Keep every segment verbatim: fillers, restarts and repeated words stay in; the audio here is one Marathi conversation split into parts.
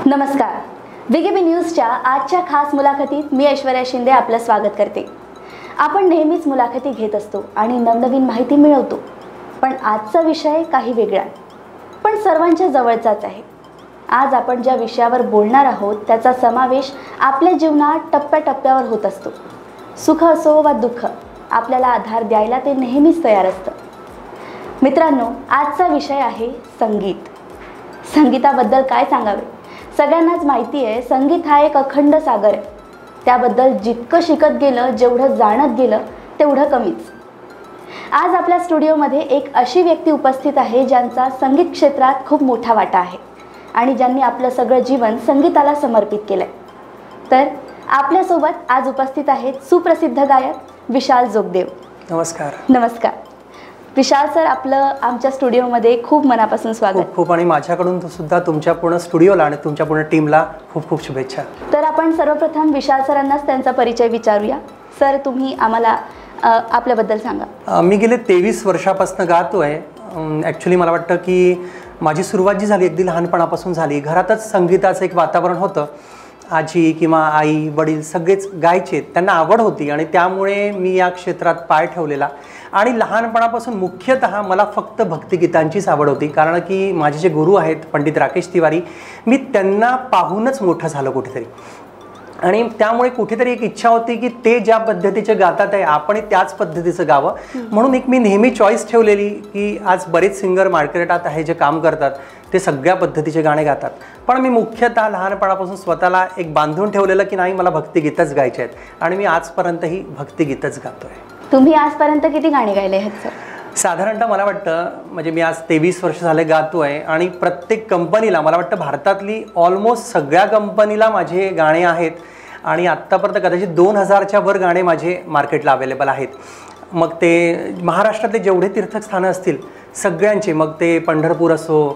नमस्कार, वीकेबी न्यूजच्या आजच्या खास मुलाखतीत मी ऐश्वर्या शिंदे आपलं स्वागत करते। आपण नेहमीच मुलाखती घेत असतो आणि नवनवीन माहिती मिळवतो, पण आजचा विषय काही वेगळा आहे, पण सर्वांच्या जवळचाच आहे। आज आपण ज्या विषयावर बोलणार आहोत त्याचा समावेश आपल्या जीवनात टप्प्याटप्प्यावर होत असतो। सुख असो वा दुःख, आपल्याला आधार द्यायला ते नेहमीच तयार असतं। मित्रांनो, आजचा विषय आहे संगीत। संगीताबद्दल काय सांगावे? सगळ्यांनाच माहिती आहे, संगीत हा एक अखंड सागर आहे। त्याबद्दल जितकं शिकत गेलं, जेवढं जाणत गेलं तेवढं कमीच। आज आपल्या स्टुडिओमध्ये एक अशी व्यक्ती उपस्थित आहे ज्यांचा संगीत क्षेत्रात खूप मोठा वाटा आहे आणि ज्यांनी आपलं सगळं जीवन संगीताला समर्पित केलंय। तर आपल्यासोबत आज उपस्थित आहेत सुप्रसिद्ध गायक विशाल जोगदेव। नमस्कार। नमस्कार विशाल सर, आपलं आमच्या स्टुडिओमध्ये खूप मनापासून स्वागत। खूप खूप आणि माझ्याकडून सुद्धा तुमच्या पूर्ण स्टुडिओला आणि तुमच्या पूर्ण टीमला खूप खूप शुभेच्छा। तर आपण सर्वप्रथम विशाल सरांनाच त्यांचा परिचय विचारूया। सर, तुम्ही आम्हाला आपल्याबद्दल सांगा। मी गेले तेवीस वर्षापासून गातो आहे। ॲक्च्युली मला वाटतं की माझी सुरुवात जी झाली अगदी लहानपणापासून झाली। घरातच संगीताचं एक वातावरण होतं। आजी किंवा आई वडील सगळेच गायचे, त्यांना आवड होती आणि त्यामुळे मी या क्षेत्रात पाय ठेवलेला। आणि लहानपणापासून मुख्यतः मला फक्त भक्तिगीतांचीच आवड होती, कारण की माझे जे गुरु आहेत पंडित राकेश तिवारी, मी त्यांना पाहूनच मोठं झालो कुठेतरी। आणि त्यामुळे कुठेतरी एक इच्छा होती की ते ज्या पद्धतीचे गातात आहे आपण त्याच पद्धतीचं गावं। म्हणून एक मी नेहमी चॉईस ठेवलेली की आज बरेच सिंगर मार्केटात आहे जे काम करतात, ते सगळ्या पद्धतीचे गाणे गातात, पण मी मुख्यतः लहानपणापासून स्वतःला एक बांधून ठेवलेलं की नाही, मला भक्तिगीतच गायचे आहेत आणि मी आजपर्यंतही भक्तिगीतच गातोय। तुम्ही आजपर्यंत किती गाणी गायले आहेत सर? साधारणतः मला वाटतं, म्हणजे मी आज तेवीस वर्ष झाले गातो आहे आणि प्रत्येक कंपनीला, मला वाटतं भारतातली ऑलमोस्ट सगळ्या कंपनीला माझे गाणे आहेत आणि आत्तापर्यंत कदाचित दोन हजारच्या वर गाणे माझे मार्केटला अवेलेबल आहेत। मग ते महाराष्ट्रातले जेवढे तीर्थस्थानं असतील सगळ्यांचे, मग ते पंढरपूर असो,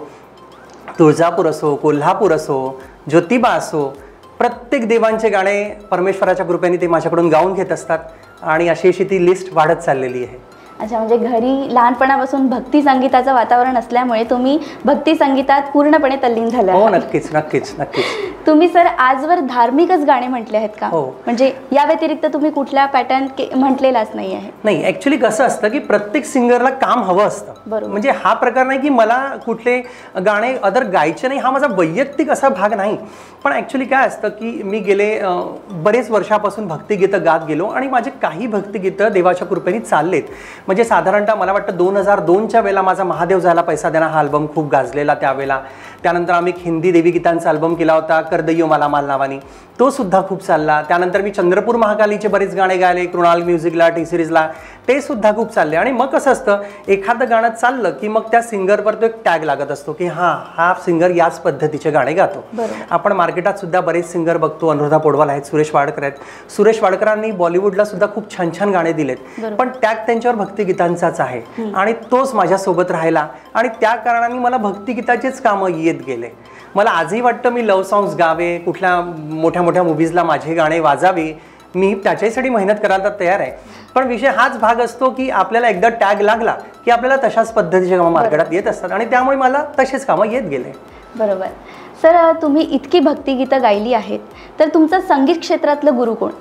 तुळजापूर असो, कोल्हापूर असो, ज्योतिबा असो, प्रत्येक देवांचे गाणे परमेश्वराच्या कृपेने ते माझ्याकडून गाऊन घेत असतात आणि अशी अशी ती लिस्ट वाढत चाललेली आहे। अच्छा, म्हणजे घरी लहानपणापासून भक्ती संगीताचं वातावरण असल्यामुळे तुम्ही भक्ती संगीतात पूर्णपणे तल्लीन झाला। हो, नक्कीच नक्कीच नक्कीच। तुम्ही सर आजवर धार्मिकच गाणे म्हटले आहेत का? हो। म्हणजे या व्यतिरिक्त तुम्ही कुठला पॅटर्न म्हटलेलाच नाही आहे? नाही, ॲक्च्युली कसं असतं की प्रत्येक सिंगरला काम हवं असतं। बरोबर। म्हणजे हा प्रकार नाही की मला कुठले गाणे अदर गायचे नाही, हा माझा वैयक्तिक असा भाग नाही। पण ॲक्च्युली काय असतं की मी गेले बरेच वर्षापासून भक्तिगीतं गात गेलो आणि माझे काही भक्तिगीतं देवाच्या कृपेने चाललेत। म्हणजे साधारणतः मला वाटतं दोन हजार दोनच्या वेळेला माझा महादेव झाला पैसा देना हा अल्बम खूप गाजलेला त्यावेळेला। त्यानंतर आम्ही एक हिंदी देवी गीतांचा अल्बम केला होता कर दैयो मला माल नावानी, तो सुद्धा खूप चालला। त्यानंतर मी चंद्रपूर महाकालीचे बरेच गाणे गायले, कृणाल म्युझिकला, टी सिरीजला, ते सुद्धा खूप चालले। आणि मग कसं असतं, एखादं गाणं चाललं की मग त्या सिंगरवर तो एक टॅग लागत असतो की हां, हा सिंगर याच पद्धतीचे गाणे गातो। आपण मार्केटात सुद्धा बरेच सिंगर बघतो, अनुराधा पौडवाल आहेत, सुरेश वाडकर आहेत। सुरेश वाडकरांनी बॉलिवूडला सुद्धा खूप छान छान गाणे दिलेत, पण टॅग त्यांच्यावर भक्तिगीतांचाच आहे आणि तोच माझ्यासोबत राहिला आणि त्या कारणाने मला भक्तिगीताचेच कामं येत गेले। मला आजही वाटतं मी लव्ह सॉंग्स गावे, कुठल्या मोठ्या मोठ्या मूवीजला माझे गाणे वाजावे, मी त्याच्यासाठी मेहनत करायला तयार आहे। पण विषय हाच भाग असतो की आपल्याला एकदा टॅग लागला की आपल्याला तशाच पद्धतीचे कामं मार्केटात येत असतात आणि त्यामुळे मला तसेच कामं येत गेले। बरोबर। सर, तुम्ही इतकी भक्तिगीतं गायली आहेत, तर तुमचं संगीत क्षेत्रातलं गुरु कोण?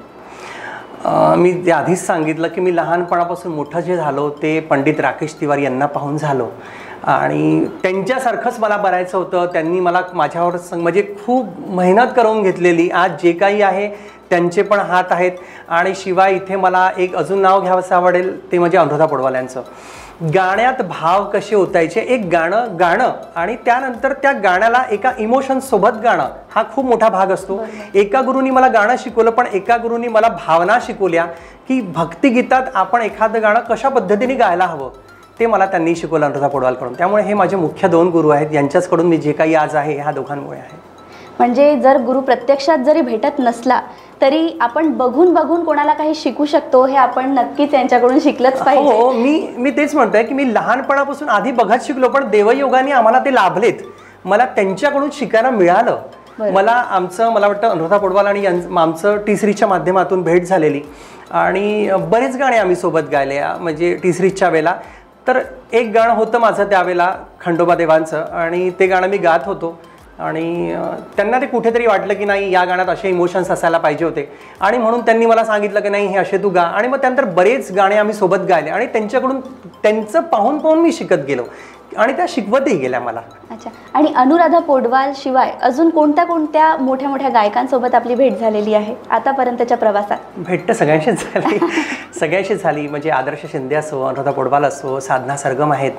मी ते आधीच सांगितलं की मी लहानपणापासून मोठं जे झालो ते पंडित राकेश तिवारी यांना पाहून झालो आणि त्यांच्यासारखंच मला बनायचं होतं। त्यांनी मला माझ्यावर म्हणजे खूप मेहनत करून घेतलेली। आज जे काही आहे त्यांचे पण हात आहेत आणि शिवाय इथे मला एक अजून नाव घ्यावंसं आवडेल, ते म्हणजे अनुराधा पौडवाल यांचं। गाण्यात भाव कसे ओतायचे, एक गाणं गाणं आणि त्यानंतर त्या गाण्याला एका इमोशनसोबत गाणं, हा खूप मोठा भाग असतो। एका गुरुनी मला गाणं शिकवलं, पण एका गुरुनी मला भावना शिकवल्या की भक्तिगीतात आपण एखादं गाणं कशा पद्धतीने गायला हवं, ते मला त्यांनी शिकवलं अनुराधा पौडवालकडून। त्यामुळे हे माझे मुख्य दोन गुरु आहेत, यांच्याचकडून मी जे काही आज आहे ह्या दोघांमुळे आहे। म्हणजे जर गुरु प्रत्यक्षात जरी भेटत नसला तरी आपण बघून बघून कोणाला काही शिकू शकतो, हे आपण नक्कीच यांच्याकडून शिकलंच पाहिजे। हो, मी मी तेच म्हणतोय की मी लहानपणापासून आधी बघत शिकलो, पण देवयोगाने आम्हाला ते लाभलेत, मला त्यांच्याकडून शिकायला मिळालं। मला आमचं मला वाटतं अनुराधा पौडवाल आणि आमचं टी सिरीजच्या माध्यमातून भेट झालेली आणि बरेच गाणे आम्ही सोबत गायले। म्हणजे टी सिरीजच्या वेळेला तर एक गाणं होतं माझं त्यावेळेला खंडोबा देवांचं आणि ते गाणं मी गात होतो आणि त्यांना ते कुठेतरी वाटलं की नाही या गाण्यात असे इमोशन्स असायला पाहिजे होते आणि म्हणून त्यांनी मला सांगितलं की नाही हे असे तू गा. आणि मग त्यानंतर बरेच गाणे आम्ही सोबत गायले आणि त्यांच्याकडून त्यांचं पाहून पाहून मी शिकत गेलो आणि त्या शिकवतही गेल्या मला. अच्छा. आणि अनुराधा पौडवाल शिवाय अजून कोणत्या कोणत्या मोठ्या मोठ्या गायकांसोबत आपली भेट झालेली आहे आतापर्यंतच्या प्रवासात? भेट तर सगळ्यांशीच झाली सगळ्यांशीच झाली. म्हणजे आदर्श शिंदे असो, अनुराधा पौडवाल असो, साधना सरगम आहेत,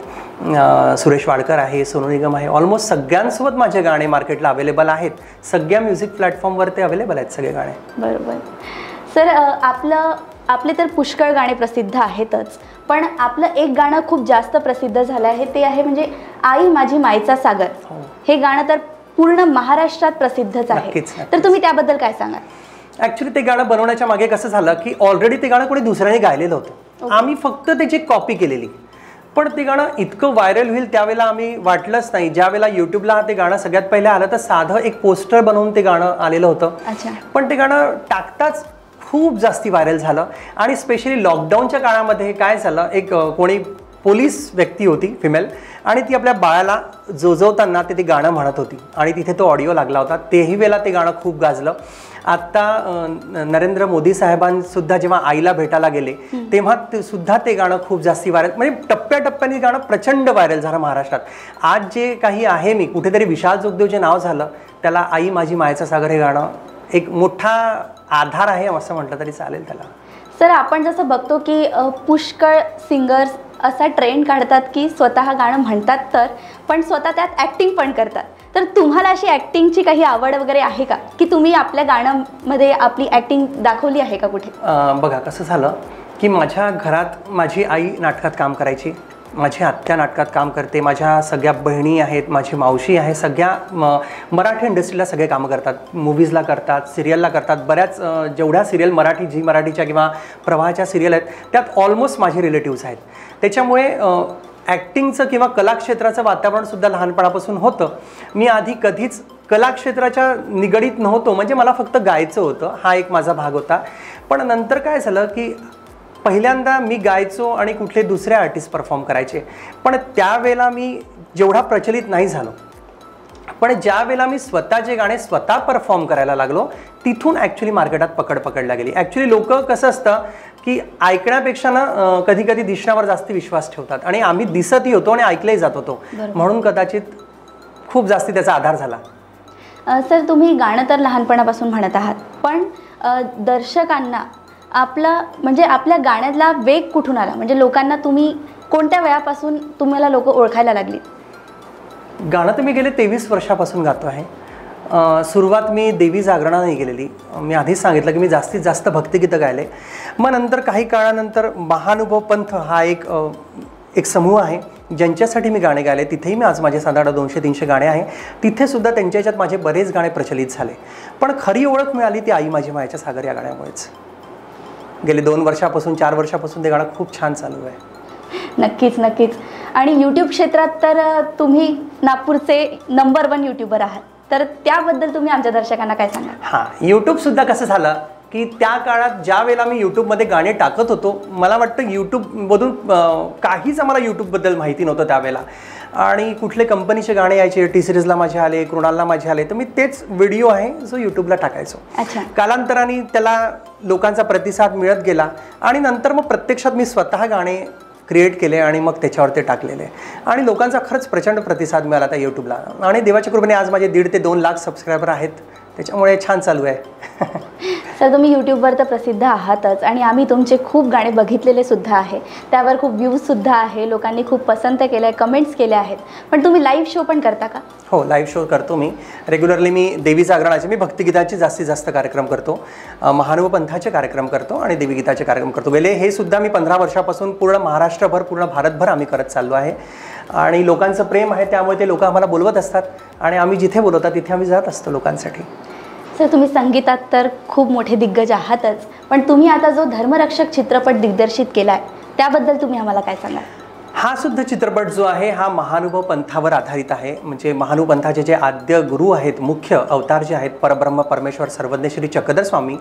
सुरेश वाडकर आहे, सोनू निगम आहे, ऑलमोस्ट सगळ्यांसोबत माझे गाणे मार्केटला अवेलेबल आहेत. सगळ्या म्युझिक प्लॅटफॉर्मवर ते अवेलेबल आहेत सगळे गाणे. बरोबर. सर, आपलं आपले तर पुष्कळ गाणे प्रसिद्ध आहेतच, पण आपलं एक गाणं खूप जास्त प्रसिद्ध झालं आहे ते आहे म्हणजे आई माझी मायचा सागर. हे गाणं तर पूर्ण महाराष्ट्रात प्रसिद्धच आहे. तर तुम्ही त्याबद्दल काय सांगाल? ॲक्च्युली ते गाणं बनवण्याच्या मागे कसं झालं की ऑलरेडी ते गाणं कोणी दुसऱ्याने गायलेलं होतं, आम्ही फक्त त्याची कॉपी केलेली. पण ते गाणं इतकं व्हायरल होईल त्यावेळेला आम्ही वाटलंच नाही. ज्या वेळेला यूट्यूबला ते गाणं सगळ्यात पहिले आलं तर साधं एक पोस्टर बनवून ते गाणं आलेलं होतं. पण ते गाणं टाकताच खूप जास्ती व्हायरल झालं आणि स्पेशली लॉकडाऊनच्या काळामध्ये काय झालं, एक कोणी पोलीस व्यक्ती होती फिमेल आणि ती आपल्या बाळाला जोजवताना ते ते गाणं म्हणत होती आणि तिथे तो ऑडिओ लागला होता. तेही वेळेला ते गाणं खूप गाजलं. आत्ता नरेंद्र मोदी साहेबांसुद्धा जेव्हा आईला भेटायला गेले तेव्हा ते सुद्धा ते गाणं खूप जास्ती व्हायरल, म्हणजे टप्प्याटप्प्याने गाणं प्रचंड व्हायरल झालं महाराष्ट्रात. आज जे काही आहे मी कुठेतरी विशाल जोगदेव जे नाव झालं त्याला आई माझी मायचा सागर हे गाणं एक मोठा आधार आहे असं म्हटलं तरी चालेल त्याला. सर, आपण जसं बघतो की पुष्कळ सिंगर्स असा ट्रेंड काढतात की स्वतः गाणं म्हणतात तर पण स्वतः त्यात ॲक्टिंग पण करतात. तर तुम्हाला अशी ॲक्टिंगची काही आवड वगैरे आहे का की तुम्ही आपल्या गाण्यामध्ये आपली ॲक्टिंग दाखवली आहे का कुठे? बघा कसं झालं की माझ्या घरात माझी आई नाटकात काम करायची, माझी आत्या नाटकात काम करते, माझ्या सगळ्या बहिणी आहेत, माझी मावशी आहे, सगळ्या म मराठी इंडस्ट्रीला सगळे कामं करतात, मूवीजला करतात, सिरियलला करतात. बऱ्याच जेवढ्या सिरियल मराठी झी मराठीच्या किंवा प्रवाहाच्या सिरियल आहेत त्यात ऑलमोस्ट माझे रिलेटिव्स आहेत. त्याच्यामुळे ॲक्टिंगचं किंवा कलाक्षेत्राचं वातावरणसुद्धा लहानपणापासून होतं. मी आधी कधीच कलाक्षेत्राच्या निगडीत नव्हतो, म्हणजे मला फक्त गायचं होतं, हा एक माझा भाग होता. पण नंतर काय झालं की पहिल्यांदा मी गायचो आणि कुठले दुसरे आर्टिस्ट परफॉर्म करायचे, पण त्यावेळेला मी जेवढा प्रचलित नाही झालो. पण ज्या वेळेला मी स्वतःचे गाणे स्वतः परफॉर्म करायला लागलो तिथून ॲक्च्युली मार्केटात पकड पकडला गेली. ॲक्च्युली लोक कसं असतं की ऐकण्यापेक्षा ना कधी कधी दिसण्यावर जास्त विश्वास ठेवतात आणि आम्ही दिसतही होतो आणि ऐकलंही जात होतो, म्हणून कदाचित खूप जास्ती त्याचा आधार झाला. सर, तुम्ही गाणं तर लहानपणापासून म्हणत आहात, पण दर्शकांना आपला म्हणजे आपल्या गाण्यातला वेग कुठून आला? म्हणजे लोकांना तुम्ही कोणत्या वयापासून तुम्हाला लोक ओळखायला लागली? गाणं तर मी गेले तेवीस वर्षापासून गातो आहे. सुरुवात मी देवी जागरणाने केलेली. मी आधीच सांगितलं की मी जास्तीत जास्त भक्तिगीतं गायले. मग नंतर काही काळानंतर महानुभव पंथ हा एक एक समूह आहे ज्यांच्यासाठी मी गाणे गायले. तिथेही मी आज माझे साधारण दोनशे तीनशे गाणे आहे. तिथेसुद्धा त्यांच्या ह्याच्यात माझे बरेच गाणे प्रचलित झाले. पण खरी ओळख मिळाली ती आई माझी मायच्या सागर या गाण्यामुळेच. गेले दोन वर्षापासून चार वर्षापासून ते गाणं खूप छान चालू आहे. नक्कीच नक्कीच. आणि यूट्यूब क्षेत्रात तर तुम्ही नागपूरचे नंबर वन यूट्यूबर आहात, तर त्याबद्दल तुम्ही आमच्या दर्शकांना काय सांगाल? हां, यूट्यूबसुद्धा कसं झालं की त्या काळात ज्या वेळेला मी यूट्यूबमध्ये गाणे टाकत होतो, मला वाटतं यूट्यूबमधून काहीच आम्हाला यूट्यूबबद्दल माहिती नव्हतं त्यावेळेला. आणि कुठले कंपनीचे गाणे यायचे, टी सिरीजला माझे आले, कृणालला माझे आले, तर मी तेच व्हिडिओ आहे जो यूट्यूबला टाकायचो. कालांतराने त्याला लोकांचा प्रतिसाद मिळत गेला आणि नंतर मग प्रत्यक्षात मी स्वतः गाणे क्रिएट केले आणि मग त्याच्यावर ते टाकलेले आणि लोकांचा खरंच प्रचंड प्रतिसाद मिळाला त्या यूट्यूबला. आणि देवाच्या कृपेने आज माझे दीड ते दोन लाख सबस्क्रायबर आहेत, त्याच्यामुळे छान चालू आहे. सर, तुम्ही यूट्यूबवर तर प्रसिद्ध आहातच आणि आम्ही तुमचे खूप गाणे बघितलेले सुद्धा आहे, त्यावर खूप व्ह्यूजसुद्धा आहे, लोकांनी खूप पसंत केलं आहे, कमेंट्स केले आहेत. पण तुम्ही लाईव्ह शो पण करता का? हो, लाईव्ह शो करतो मी रेग्युलरली. मी देवी जागरणाचे, मी भक्तिगीताचे जास्तीत जास्त कार्यक्रम करतो, महानुभव पंथाचे कार्यक्रम करतो आणि देवीगीताचे कार्यक्रम करतो. गेले हे सुद्धा मी पंधरा वर्षापासून पूर्ण महाराष्ट्रभर पूर्ण भारतभर आम्ही करत चाललो आहे आणि लोकांचं प्रेम आहे त्यामुळे ते लोक आम्हाला बोलवत असतात आणि आम्ही जिथे बोलवतात तिथे आम्ही जात असतो लोकांसाठी. सर, तुम्ही संगीतात तर खूप मोठे दिग्गज आहातच, पण तुम्ही आता जो धर्मरक्षक चित्रपट दिग्दर्शित केला आहे त्याबद्दल तुम्ही आम्हाला काय सांगाल? हा सुद्धा चित्रपट जो आहे हा महानुभव पंथावर आधारित आहे. म्हणजे महानुभव पंथाचे जे आद्य गुरु आहेत, मुख्य अवतार जे आहेत, परब्रह्म परमेश्वर सर्वज्ञ श्री चक्रधर स्वामी,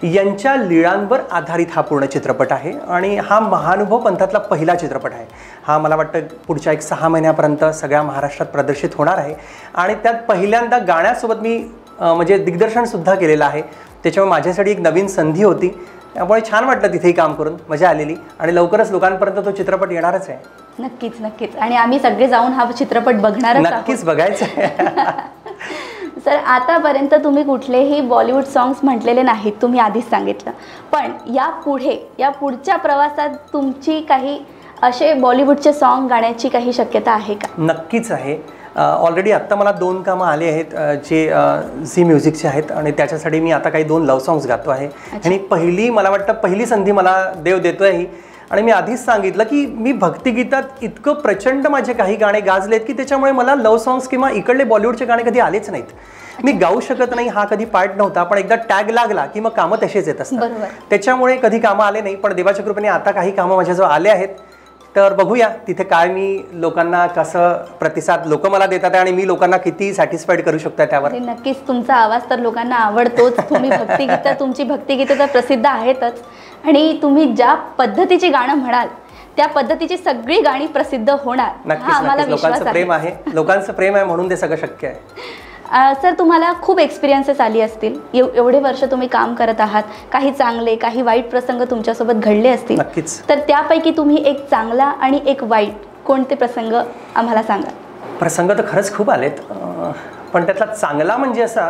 यांच्या लीळांवर आधारित हा पूर्ण चित्रपट आहे आणि हा महानुभव पंथातला पहिला चित्रपट आहे. हा मला वाटतं पुढच्या एक सहा महिन्यापर्यंत सगळ्या महाराष्ट्रात प्रदर्शित होणार आहे आणि त्यात पहिल्यांदा गाण्यासोबत मी म्हणजे दिग्दर्शनसुद्धा केलेलं आहे. त्याच्यामुळे माझ्यासाठी एक नवीन संधी होती, त्यामुळे छान वाटलं तिथेही काम करून, मजा आलेली आणि लवकरच लोकांपर्यंत तो चित्रपट येणारच आहे. नक्कीच नक्कीच आणि आम्ही सगळे जाऊन हा चित्रपट बघणारच आहोत. नक्कीच बघायचं आहे. सर आतापर्यंत तुम्ही कुठलेही बॉलिवूड सॉंग्स म्हटलेले नाहीत, तुम्ही आधीच सांगितलं, पण या पुढे या पुढच्या प्रवासात तुमची काही असे बॉलिवूडचे सॉन्ग गाण्याची काही शक्यता आहे का? नक्कीच आहे. ऑलरेडी आत्ता मला दोन कामं आले आहेत जे झी म्युझिकचे आहेत आणि त्याच्यासाठी मी आता काही दोन लव्ह सॉंग्स गातो आहे आणि पहिली मला वाटतं पहिली संधी मला देव देतो आहे. आणि मी आधीच सांगितलं की मी भक्तिगीतात इतकं प्रचंड माझे काही गाणे गाजलेत की त्याच्यामुळे मला लव्ह सॉंग्स किंवा इकडले बॉलिवूडचे गाणे कधी आलेच नाहीत. मी गाऊ शकत नाही हा कधी पार्ट नव्हता, पण एकदा टॅग लागला की मग कामं तसेच येत असतात. त्याच्यामुळे कधी कामं आले नाही, पण देवाच्या कृपेने आता काही कामं माझ्याजवळ आले आहेत. तर बघूया तिथे काय मी लोकांना कसं प्रतिसाद लोक मला देतात आणि मी लोकांना किती सॅटिस्फाईड करू शकतो त्यावर. नक्कीच तुमचा आवाज तर लोकांना आवडतोच. तुम्ही भक्तिगीतं तुमची भक्तिगीतं तर प्रसिद्ध आहेतच आणि तुम्ही ज्या पद्धतीची गाणं म्हणाल त्या पद्धतीची सगळी गाणी प्रसिद्ध होणार. नक्कीच लोकांचं प्रेम आहे, लोकांचं प्रेम आहे म्हणून ते सगळं शक्य आहे. सर तुम्हाला खूप एक्सपिरियन्सेस आली असतील, एव एवढे वर्ष तुम्ही काम करत आहात, काही चांगले काही वाईट प्रसंग तुमच्यासोबत घडले असतील. नक्कीच. तर त्यापैकी तुम्ही एक चांगला आणि एक वाईट कोणते प्रसंग आम्हाला सांगा? प्रसंग तर खरंच खूप आलेत, पण त्यातला चांगला म्हणजे असा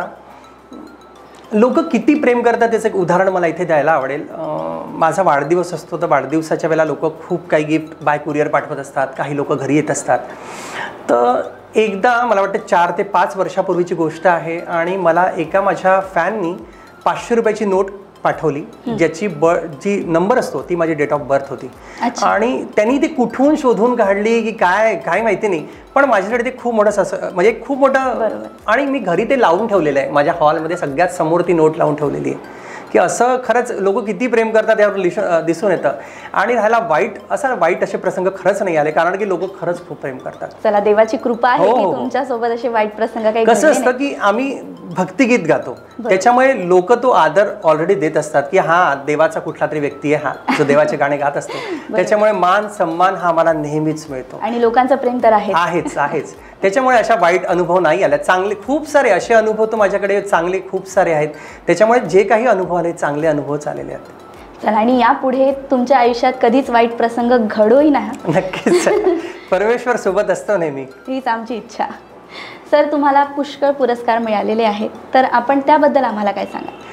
लोक किती प्रेम करतात त्याचं एक उदाहरण मला इथे द्यायला आवडेल. माझा वाढदिवस असतो तर वाढदिवसाच्या वेळेला लोक खूप काही गिफ्ट बाय कुरिअर पाठवत असतात, काही लोक घरी येत असतात. तर एकदा मला वाटतं चार ते पाच वर्षापूर्वीची गोष्ट आहे आणि मला एका माझ्या फॅननी पाचशे रुपयाची नोट पाठवली ज्याची ब जी नंबर असतो ती माझी डेट ऑफ बर्थ होती आणि त्यांनी ती कुठून शोधून काढली की काय काय माहिती नाही, पण माझ्याकडे ते खूप मोठं असं म्हणजे खूप मोठं आणि मी घरी ते लावून ठेवलेलं आहे. माझ्या हॉलमध्ये सगळ्यात समोर ती नोट लावून ठेवलेली आहे की असं खरंच लोक किती प्रेम करतात यावर लिश दिसून येतं. आणि राहायला वाईट असा वाईट असे प्रसंग खरंच नाही आले, कारण की लोक खरंच खूप प्रेम करतात. चला देवाची कृपा आहे की तुमच्यासोबत असे वाईट प्रसंग काही. कसं असतं की आम्ही भक्तिगीत गातो त्याच्यामुळे लोक तो आदर ऑलरेडी देत असतात की हा देवाचा कुठला तरी व्यक्ती आहे हा जो देवाचे गाणे गात असतो, त्याच्यामुळे मान सन्मान हा मला नेहमीच मिळतो आणि लोकांचं प्रेम तर आहे आहेच आहेच. त्याच्यामुळे अशा वाईट अनुभव नाही आले, चांगले खूप सारे असे अनुभव तर माझ्याकडे चांगले खूप सारे आहेत. त्याच्यामुळे जे काही अनुभव आले चांगले अनुभव आलेले आहेत. चला आणि यापुढे तुमच्या आयुष्यात कधीच वाईट प्रसंग घडोही नाही. नक्कीच परमेश्वर सोबत असतो नेहमी, हीच आमची इच्छा. सर तुम्हाला पुष्कळ पुरस्कार मिळालेले आहेत, तर आपण त्याबद्दल आम्हाला काय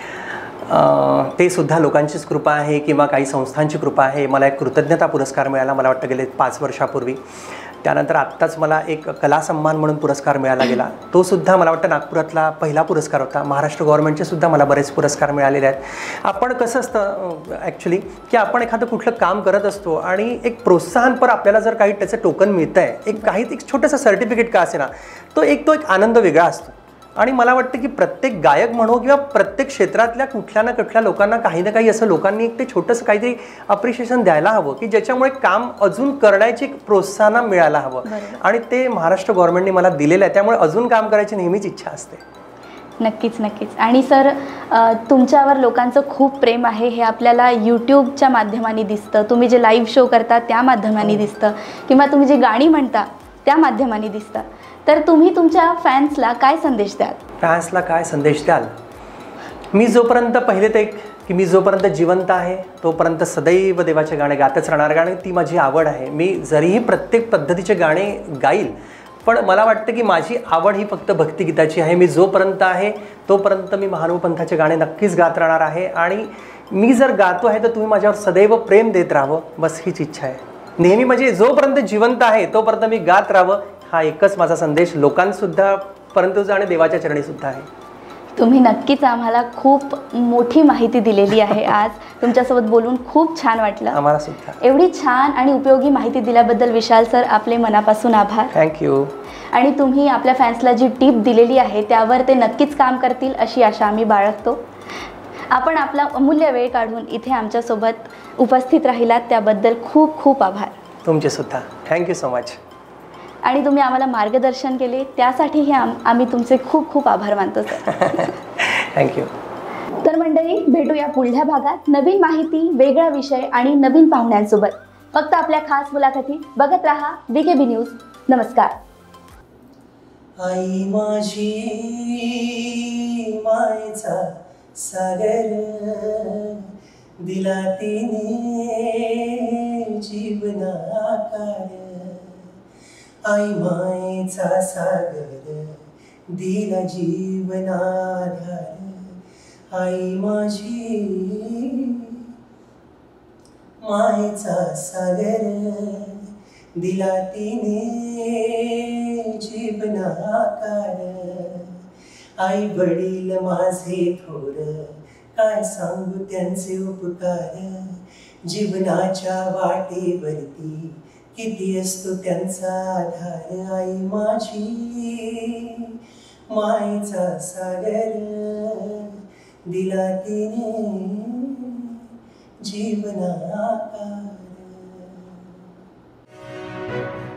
सांगा? ते सुद्धा लोकांचीच कृपा आहे किंवा काही संस्थांची कृपा आहे. मला एक कृतज्ञता पुरस्कार मिळाला मला वाटतं गेले पाच वर्षापूर्वी. त्यानंतर आत्ताच मला एक कला सन्मान म्हणून पुरस्कार मिळाला गेला, तो सुद्धा मला वाटतं नागपुरातला पहिला पुरस्कार होता. महाराष्ट्र गव्हर्नमेंटचे सुद्धा मला बरेच पुरस्कार मिळालेले आहेत. आपण कसं असतं ॲक्च्युली की आपण एखादं कुठलं काम करत असतो आणि एक प्रोत्साहनपर आपल्याला जर काही त्याचं टोकन मिळतं आहे, एक काही एक छोटंसं सर्टिफिकेट का असेना, तो एक तो एक आनंद वेगळा असतो. आणि मला वाटतं की प्रत्येक गायक म्हणो किंवा प्रत्येक क्षेत्रातल्या कुठल्या ना कुठल्या लोकांना काही ना काही असं लोकांनी एक ते छोटंसं काहीतरी अप्रिशिएशन द्यायला हवं की ज्याच्यामुळे काम अजून करण्याची एक प्रोत्साहन मिळायला हवं. आणि ते महाराष्ट्र गव्हर्नमेंटने मला दिलेलं आहे, त्यामुळे अजून काम करायची नेहमीच इच्छा असते. नक्कीच नक्कीच. आणि सर तुमच्यावर लोकांचं खूप प्रेम आहे हे आपल्याला यूट्यूबच्या माध्यमाने दिसतं, तुम्ही जे लाईव्ह शो करता त्या माध्यमाने दिसतं किंवा तुम्ही जी गाणी म्हणता त्या माध्यमाने दिसतं. तर तुम्ही तुमच्या फॅन्सला काय संदेश द्याल? फॅन्सला काय संदेश द्याल? मी जोपर्यंत पहिले ते की मी जोपर्यंत जिवंत आहे तोपर्यंत सदैव देवाचे गाणे गातच राहणार, कारण ती माझी आवड आहे. मी जरीही प्रत्येक पद्धतीचे गाणे गाईल, पण मला वाटतं की माझी आवड ही फक्त भक्तिगीताची आहे. मी जोपर्यंत आहे तोपर्यंत मी महानुभव पंथाचे गाणे नक्कीच गात राहणार आहे आणि मी जर गातो आहे तर तुम्ही माझ्यावर सदैव प्रेम देत राहावं, बस हीच इच्छा आहे नेहमी. म्हणजे जोपर्यंत जिवंत आहे तोपर्यंत मी गात राहावं हा एकच माझा संदेश लोकांसुद्धा परंतु आणि देवाच्या चरणी सुद्धा आहे. तुम्ही नक्कीच आम्हाला खूप मोठी माहिती दिलेली आहे. आज तुमच्यासोबत बोलून खूप छान वाटलं. आम्हाला सुद्धा. एवढी छान आणि उपयोगी माहिती दिल्याबद्दल विशाल सर आपले मनापासून आभार. थँक्यू. आणि तुम्ही आपल्या फॅन्सला जी टीप दिलेली आहे त्यावर ते नक्कीच काम करतील अशी आशा आम्ही बाळगतो. आपण आपला अमूल्य वेळ काढून इथे आमच्यासोबत उपस्थित राहिलात त्याबद्दल खूप खूप आभार. तुमचे सुद्धा. Thank you so much. आणि तुम्ही आम्हाला मार्गदर्शन केले त्यासाठीही आम आम्ही तुमचे खूप खूप आभार मानतो सर. थँक्यू. तर मंडळी, भेटूया पुढल्या भागात नवीन माहिती, वेगळा विषय आणि नवीन पाहुण्यांसोबत. फक्त आपल्या खास मुलाखती बघत राहा व्हीकेबी न्यूज. नमस्कार. आई माझी मायेचा सागर दिला तिने जीवनाकार. आई मायेचा सागर दिला जीवनाधार. आई माझी मायेचा सागर दिला तिने जीवनाकार. आई वडील माझे थोर काय सांगू त्यांचे उपकार. जीवनाच्या वाटेवरती किती असतो त्यांचा आधार. आई माझी मायेचा सागर दिला तिने जीवनाकार.